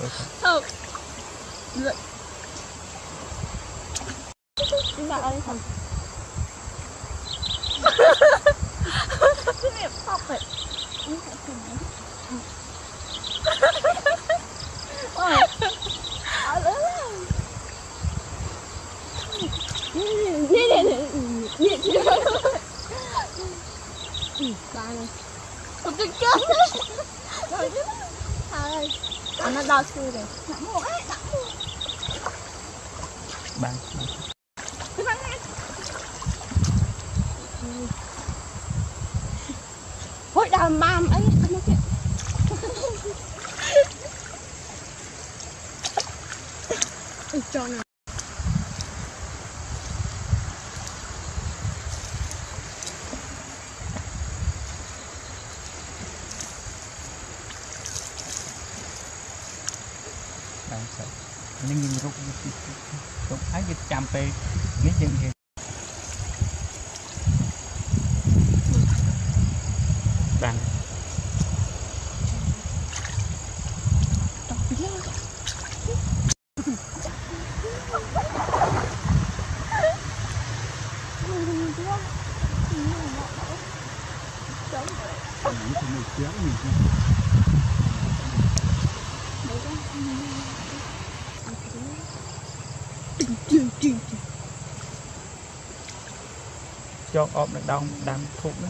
Không. Chúng ta ơi không. Cái này phọc vậy. Ôi. Ở lớn. Không được cơm. Rồi chứ. Thôi. Nó đau xưa rồi. Nặng mua ấy, nặng mua. Bạn. Hội đàm mam ấy, ăn nó kìa. Cho nào. Đang sợ. Nhưng rút thấy cái chăm pe mấy chân kia. Đang. Cho ốp được đâu đang thục đó.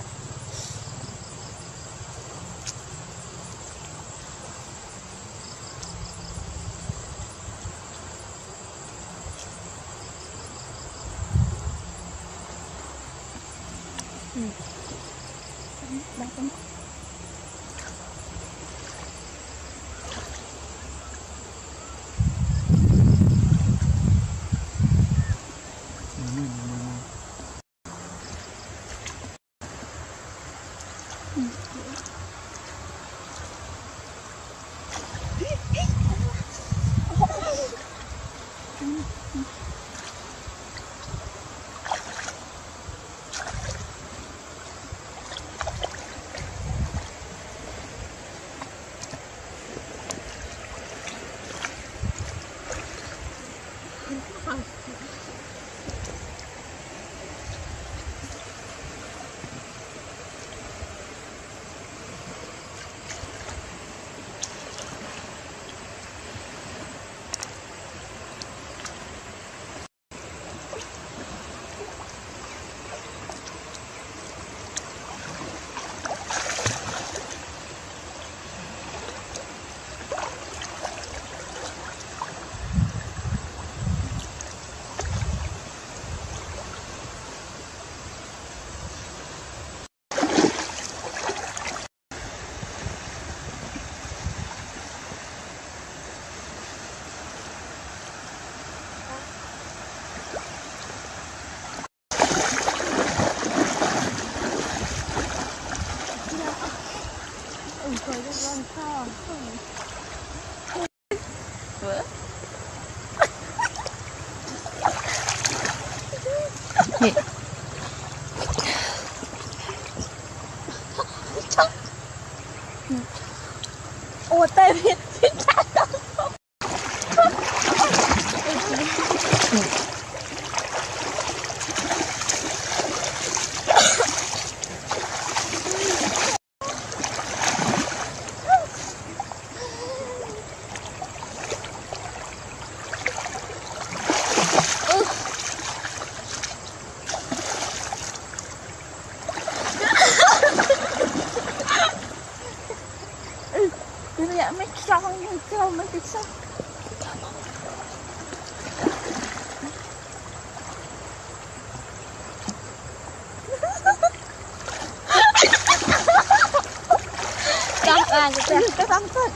Ủa tê biết chả đâu. Mấy trong mấy cái sông. Cái băng thật.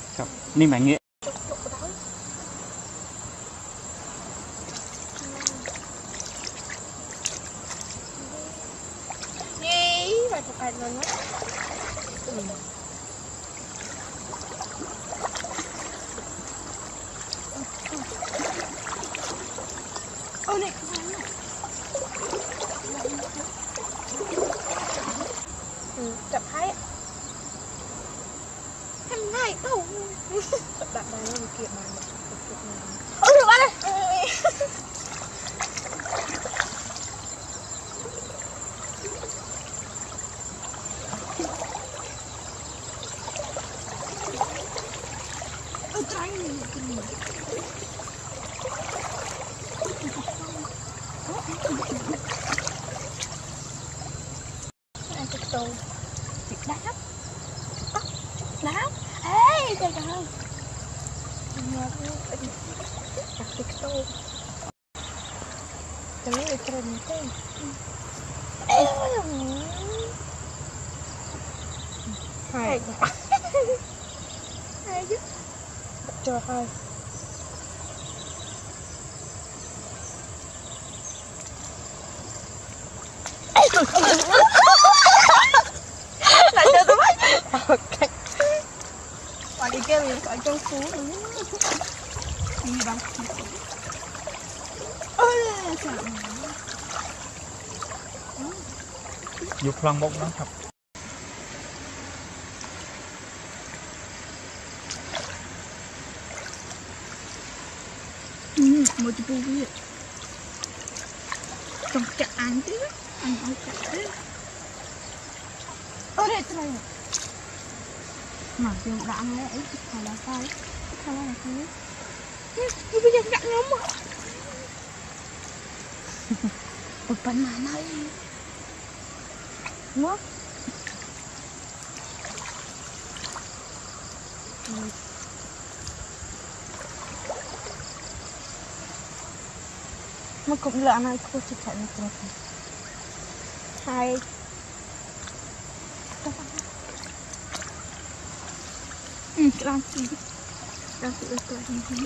ครับนี่หมายงี้ Nhi mày phục hành mình á. Ôi này chậm thấy em này đâu đặt này nó kia mà ôi được anh ơi ôi trái này ăn cái tô thịt đá đá ê trời ơi đặt thịt tô cái này trần thế hai hai chứ trời ơi lại cho tôi bắt ok còn đi kêu điện thoại trong phú đi bằng ôi trời อยู่คลองบกนะครับ một chục bụi trong chợ ăn chứ ăn ở chợ đấy ở đây trời mà dùng đã ăn ấy phải là sao sao là thế nhưng bây giờ gặn lắm à một phần mà này ngó mà cũng là này cô chỉ chạy được hai làm gì làm gì được rồi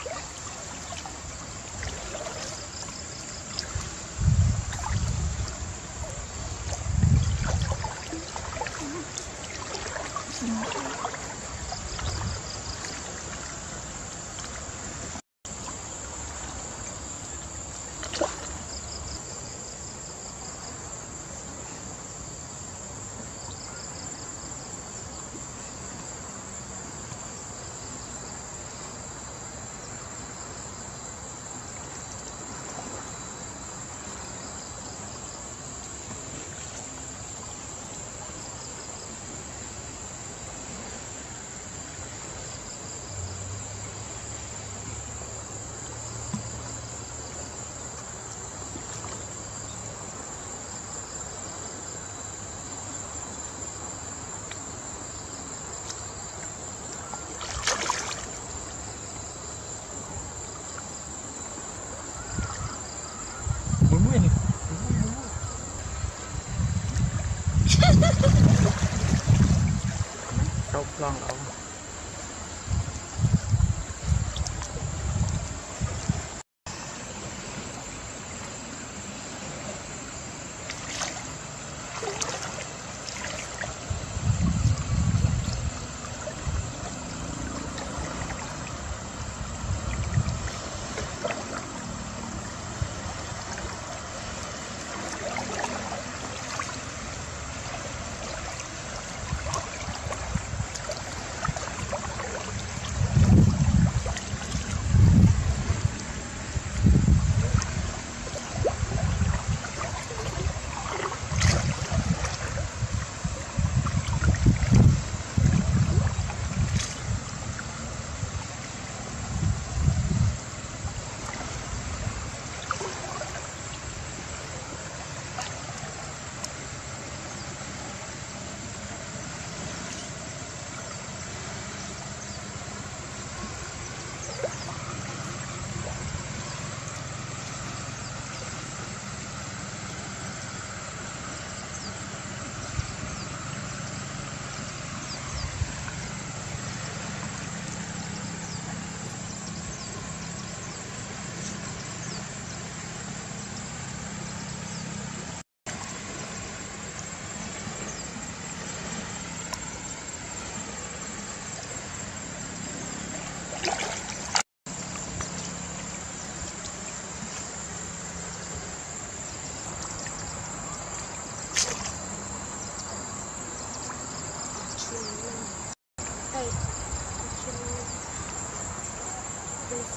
Trâu con đâu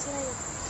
ស្រី